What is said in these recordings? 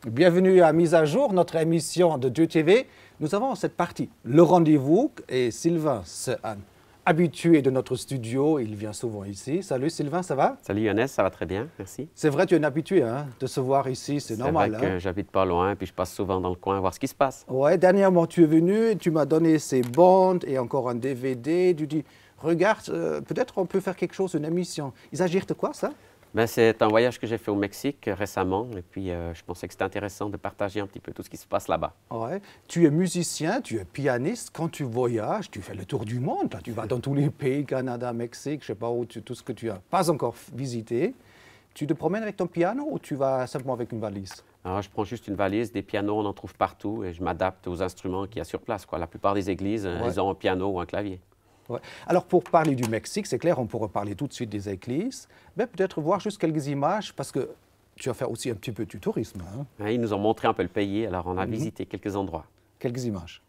Bienvenue à Mise à jour, notre émission de 2TV. Nous avons cette partie, le rendez-vous, et Sylvain, c'est un habitué de notre studio, il vient souvent ici. Salut Sylvain, ça va? Salut Younes, ça va très bien, merci. C'est vrai, tu es un habitué de se voir ici, c'est normal. C'est vrai que j'habite pas loin, puis je passe souvent dans le coin voir ce qui se passe. Ouais, dernièrement tu es venu, tu m'as donné ces bandes et encore un DVD. Tu dis, regarde, peut-être on peut faire quelque chose, une émission. Il s'agit de quoi ça? C'est un voyage que j'ai fait au Mexique récemment, et puis je pensais que c'était intéressant de partager un petit peu tout ce qui se passe là-bas. Ouais. Tu es musicien, tu es pianiste. Quand tu voyages, tu fais le tour du monde. Là. Tu vas dans tous les pays, Canada, Mexique, je ne sais pas où, tout ce que tu n'as pas encore visité. Tu te promènes avec ton piano ou tu vas simplement avec une valise? Alors, je prends juste une valise, des pianos, on en trouve partout, et je m'adapte aux instruments qu'il y a sur place, quoi. La plupart des églises, elles ont un piano ou un clavier. Ouais. Alors, pour parler du Mexique, c'est clair, on pourra parler tout de suite des églises, mais peut-être voir juste quelques images, parce que tu as fait aussi un petit peu du tourisme. Ouais, ils nous ont montré un peu le pays, alors on a visité quelques endroits. Quelques images.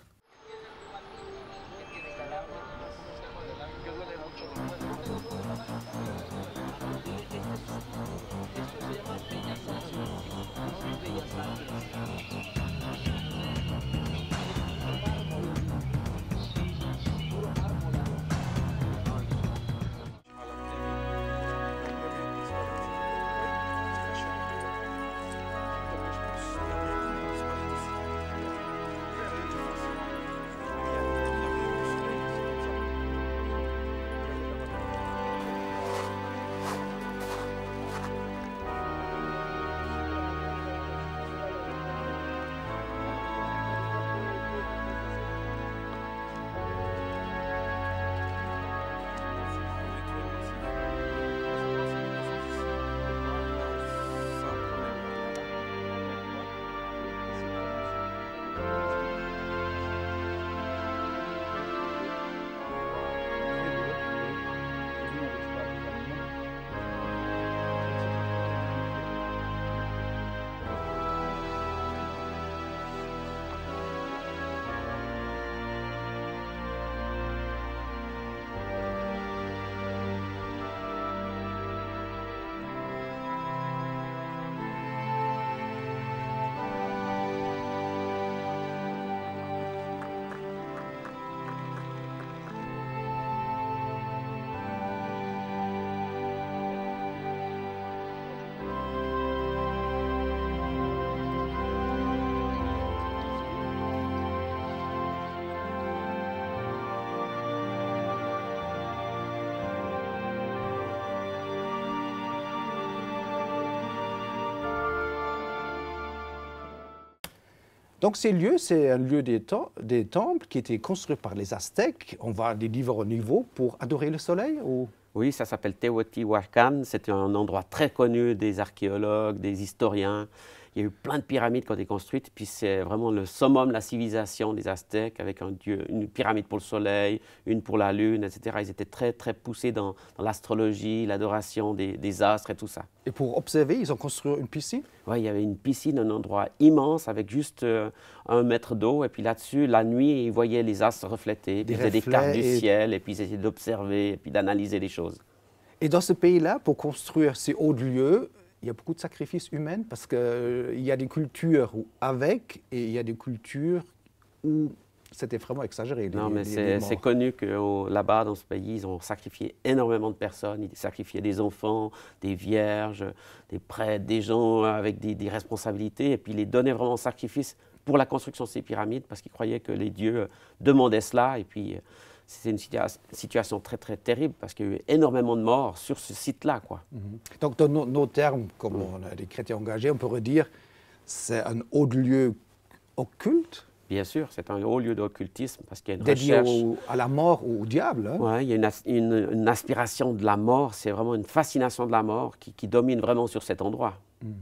Donc ces lieux, c'est un lieu des temples qui étaient construits par les Aztèques. On va des différents niveaux pour adorer le soleil ou... Oui, ça s'appelle Teotihuacan. C'est un endroit très connu des archéologues, des historiens. Il y a eu plein de pyramides qui ont été construites, puis c'est vraiment le summum de la civilisation des Aztèques, avec un dieu, une pyramide pour le soleil, une pour la lune, etc. Ils étaient très, très poussés dans l'astrologie, l'adoration des astres et tout ça. Et pour observer, ils ont construit une piscine? Oui, il y avait une piscine, un endroit immense, avec juste 1 mètre d'eau, et puis là-dessus, la nuit, ils voyaient les astres reflétés, ils faisaient des cartes du ciel, et puis ils essayaient d'observer, et puis d'analyser les choses. Et dans ce pays-là, pour construire ces hauts lieux, il y a beaucoup de sacrifices humains parce qu'il y a des cultures avec et il y a des cultures où c'était vraiment exagéré. Non, mais c'est connu que là-bas, dans ce pays, ils ont sacrifié énormément de personnes. Ils sacrifiaient des enfants, des vierges, des prêtres, des gens avec des responsabilités. Et puis, ils les donnaient vraiment en sacrifice pour la construction de ces pyramides parce qu'ils croyaient que les dieux demandaient cela. Et puis, c'est une situation très, très terrible parce qu'il y a eu énormément de morts sur ce site-là, quoi. Donc, dans nos termes, comme on a des chrétiens engagés, on pourrait dire c'est un haut lieu occulte? Bien sûr, c'est un haut lieu d'occultisme parce qu'il y a une dédié recherche... à la mort ou au diable. Oui, il y a une aspiration de la mort, c'est vraiment une fascination de la mort qui domine vraiment sur cet endroit.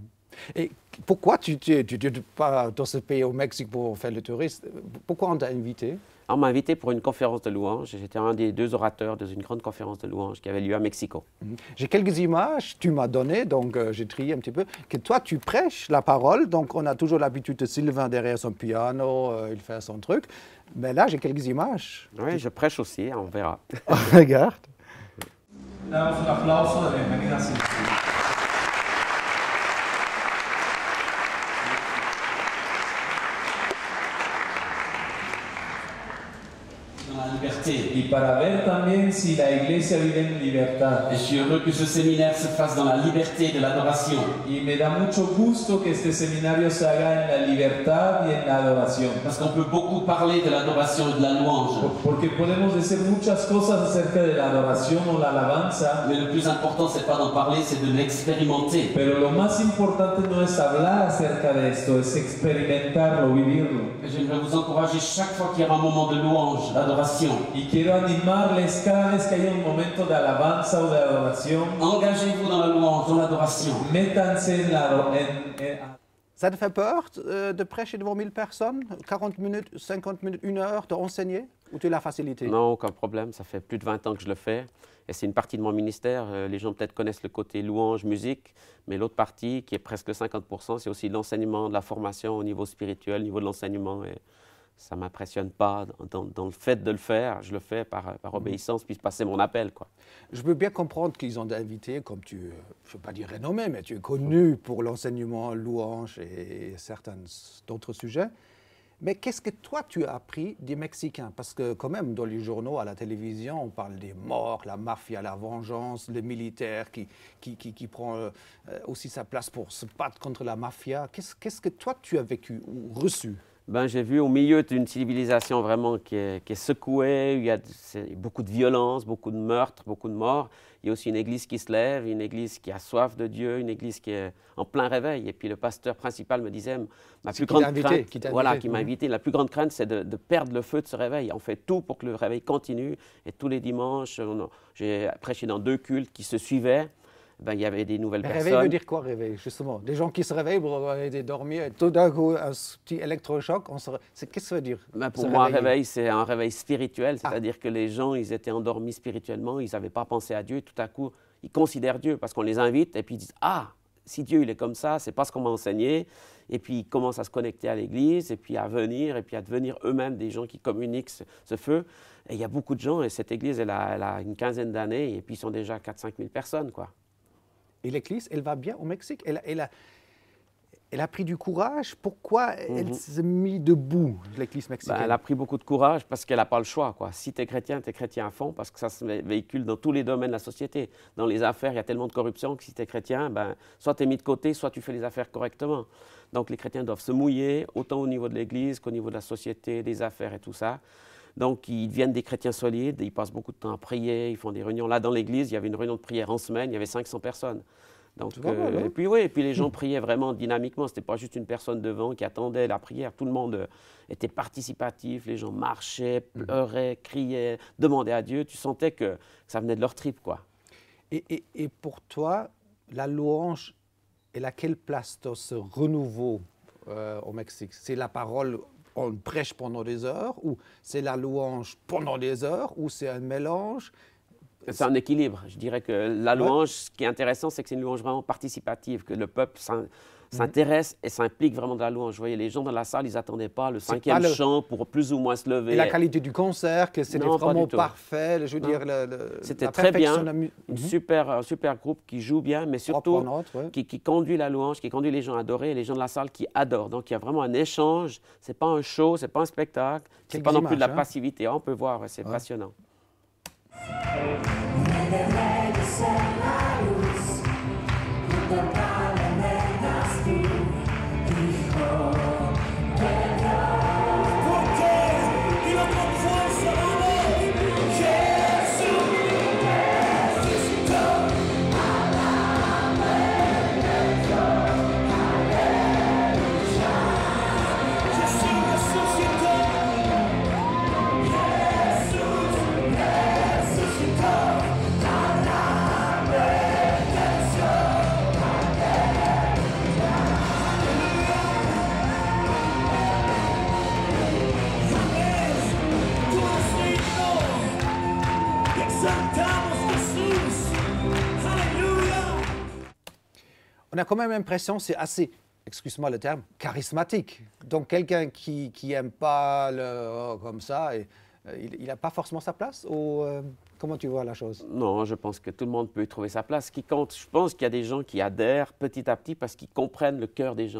Et pourquoi tu n'es pas dans ce pays au Mexique pour faire le touriste? Pourquoi on t'a invité? On m'a invité pour une conférence de louanges. J'étais un des 2 orateurs dans une grande conférence de louanges qui avait lieu à Mexico. J'ai quelques images, tu m'as donné, donc j'ai trié un petit peu, que toi tu prêches la parole, donc on a toujours l'habitude de Sylvain derrière son piano, il fait son truc, mais là j'ai quelques images. Oui, je prêche aussi, on verra. Regarde. Damos un aplauso de bienvenida a Silvia. dans la liberté. y para ver también si la iglesia vive en libertad. Et je suis heureux que ce séminaire se fasse dans la liberté de l'adoration. Y me da mucho gusto que este seminario se haga en la libertad y en la adoración. Parce qu'on peut beaucoup parler de l'adoration et de la louange. Porque podemos decir muchas cosas acerca de la adoración o la alabanza, Mais le plus important, c'est pas d'en parler, c'est de l'expérimenter. pero lo más importante no es hablar acerca de esto, es experimentarlo, vivirlo. Et j'aimerais vous encourager chaque fois qu'il y aura un moment de louange, d'adoration. Y quiero animarles cada vez que haya un momento de alabanza o de adoración, Engagez-vous dans la louange, dans l'adoration. métanse en Ça te fait peur de prêcher devant 1000 personnes, 40 minutes, 50 minutes, 1 heure, d'enseigner? Ou tu as la facilité? Non, aucun problème. Ça fait plus de 20 ans que je le fais. Et c'est une partie de mon ministère. Les gens peut-être connaissent le côté louange, musique, mais l'autre partie, qui est presque 50%, c'est aussi l'enseignement, de la formation au niveau spirituel, au niveau de l'enseignement. Et ça ne m'impressionne pas dans le fait de le faire. Je le fais par obéissance, puis passer mon appel, quoi. Je peux bien comprendre qu'ils ont invité, comme tu, je ne veux pas dire renommé, mais tu es connu pour l'enseignement, louange et certains d'autres sujets. Mais qu'est-ce que toi, tu as appris des Mexicains? Parce que quand même, dans les journaux, à la télévision, on parle des morts, la mafia, la vengeance, le militaire qui prend aussi sa place pour se battre contre la mafia. Qu'est-ce que toi, tu as vécu ou reçu? Ben, j'ai vu au milieu d'une civilisation vraiment qui est secouée, où il y a beaucoup de violence, beaucoup de meurtres, beaucoup de morts. Il y a aussi une église qui se lève, une église qui a soif de Dieu, une église qui est en plein réveil. Et puis le pasteur principal me disait, ma plus grande crainte, qui m'a invité, la plus grande crainte, c'est de perdre le feu de ce réveil. On fait tout pour que le réveil continue. Et tous les dimanches, j'ai prêché dans 2 cultes qui se suivaient. Ben, il y avait des nouvelles personnes. Réveil veut dire quoi, réveil, justement? Des gens qui se réveillent pour aller dormir et tout d'un coup, un petit électrochoc, qu'est-ce que ça veut dire? Ben, pour moi, un réveil, c'est un réveil spirituel, c'est-à-dire que les gens, ils étaient endormis spirituellement, ils n'avaient pas pensé à Dieu, et tout à coup, ils considèrent Dieu, parce qu'on les invite, et puis ils disent « Ah, si Dieu il est comme ça, c'est pas ce qu'on m'a enseigné », et puis ils commencent à se connecter à l'Église, et puis à venir, et puis à devenir eux-mêmes des gens qui communiquent ce feu. Et il y a beaucoup de gens, et cette Église, elle a une quinzaine d'années, et puis ils sont déjà 4-5 000 personnes, quoi. Et l'Église, elle va bien au Mexique? Elle a pris du courage. Pourquoi elle s'est mise debout, l'Église mexicaine? Ben, elle a pris beaucoup de courage parce qu'elle n'a pas le choix, quoi. Si tu es chrétien à fond, parce que ça se véhicule dans tous les domaines de la société. Dans les affaires, il y a tellement de corruption que si tu es chrétien, ben, soit tu es mis de côté, soit tu fais les affaires correctement. Donc les chrétiens doivent se mouiller, autant au niveau de l'Église qu'au niveau de la société, des affaires et tout ça. Donc, ils deviennent des chrétiens solides, ils passent beaucoup de temps à prier, ils font des réunions. Là, dans l'église, il y avait une réunion de prière en semaine, il y avait 500 personnes. Donc, et puis les gens priaient vraiment dynamiquement. Ce n'était pas juste une personne devant qui attendait la prière. Tout le monde était participatif, les gens marchaient, pleuraient, criaient, demandaient à Dieu. Tu sentais que ça venait de leur tripes, quoi. Et pour toi, la louange, elle a quelle place dans ce renouveau au Mexique? C'est la parole... On prêche pendant des heures, ou c'est la louange pendant des heures, ou c'est un mélange? C'est un équilibre. Je dirais que la louange, ce qui est intéressant, c'est que c'est une louange vraiment participative, que le peuple s'intéresse et s'implique vraiment dans la louange. Vous voyez, les gens dans la salle, ils n'attendaient pas le 5e chant pour plus ou moins se lever. Et la qualité du concert, que c'était vraiment parfait, je veux dire... C'était très bien, un super groupe qui joue bien, mais surtout qui conduit la louange, qui conduit les gens à adorer, et les gens de la salle qui adorent. Donc il y a vraiment un échange, ce n'est pas un show, ce n'est pas un spectacle, ce n'est pas non plus de la passivité. On peut voir, c'est passionnant. On a quand même l'impression que c'est assez, excuse-moi le terme, charismatique. Donc quelqu'un qui n'aime pas comme ça, il n'a pas forcément sa place, ou comment tu vois la chose? Non, je pense que tout le monde peut y trouver sa place. Ce qui compte, je pense qu'il y a des gens qui adhèrent petit à petit parce qu'ils comprennent le cœur des gens.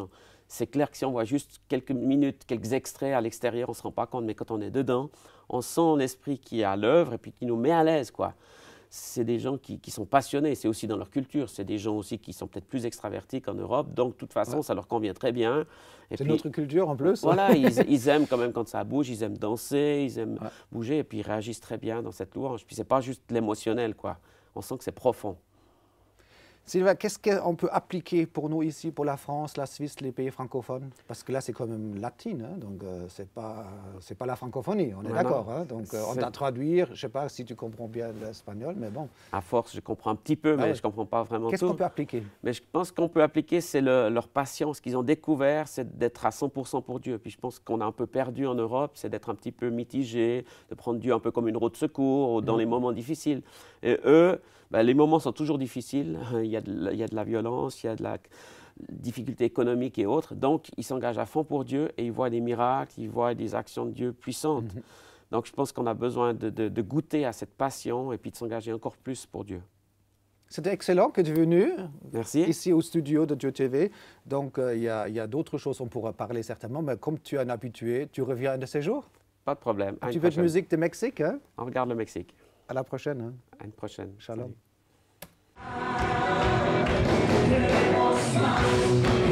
c'est clair que si on voit juste quelques minutes, quelques extraits à l'extérieur, on ne se rend pas compte, mais quand on est dedans, on sent l'esprit qui est à l'œuvre et puis qui nous met à l'aise, quoi. C'est des gens qui sont passionnés, c'est aussi dans leur culture, c'est des gens aussi qui sont peut-être plus extravertis qu'en Europe, donc de toute façon, ça leur convient très bien. C'est notre culture en plus. Voilà, ils aiment quand même quand ça bouge, ils aiment danser, ils aiment bouger, et puis ils réagissent très bien dans cette louange. Puis c'est pas juste l'émotionnel, quoi. On sent que c'est profond. Sylvain, qu'est-ce qu'on peut appliquer pour nous ici, pour la France, la Suisse, les pays francophones? Parce que là, c'est quand même latine, hein, donc c'est pas la francophonie, on est d'accord. Hein, donc on doit traduire, je ne sais pas si tu comprends bien l'espagnol, mais bon. À force, je comprends un petit peu, mais je ne comprends pas vraiment tout. Qu'est-ce qu'on peut appliquer? Mais je pense qu'on peut appliquer, c'est leur passion. Ce qu'ils ont découvert, c'est d'être à 100% pour Dieu. Puis je pense qu'on a un peu perdu en Europe, c'est d'être un petit peu mitigé, de prendre Dieu un peu comme une roue de secours dans les moments difficiles. Et eux, les moments sont toujours difficiles. Il y a de la violence, il y a de la difficulté économique et autres. Donc, ils s'engagent à fond pour Dieu et ils voient des miracles, ils voient des actions de Dieu puissantes. Donc, je pense qu'on a besoin de goûter à cette passion et puis de s'engager encore plus pour Dieu. C'était excellent que tu es venu. Merci. Ici au studio de Dieu TV. Donc, il y a d'autres choses, on pourra parler certainement, mais comme tu es un habitué, tu reviens un de ces jours? Pas de problème. Tu veux de musique de Mexique, hein? On regarde le Mexique. À la prochaine. Hein? À une prochaine. Shalom. Salut.